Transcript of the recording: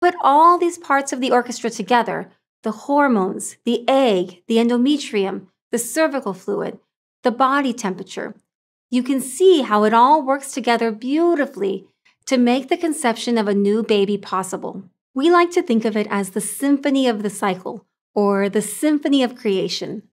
put all these parts of the orchestra together, the hormones, the egg, the endometrium, the cervical fluid, the body temperature, you can see how it all works together beautifully to make the conception of a new baby possible. We like to think of it as the symphony of the cycle, or the symphony of creation.